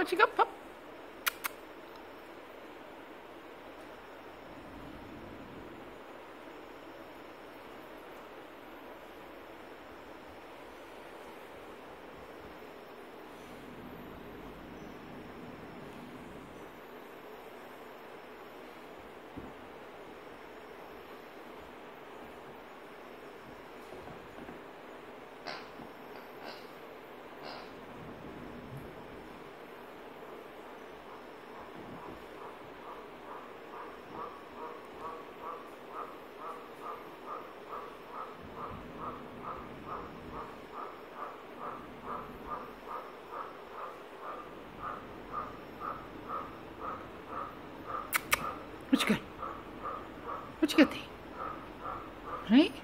What you got, pup? What you got? What you got there? Right?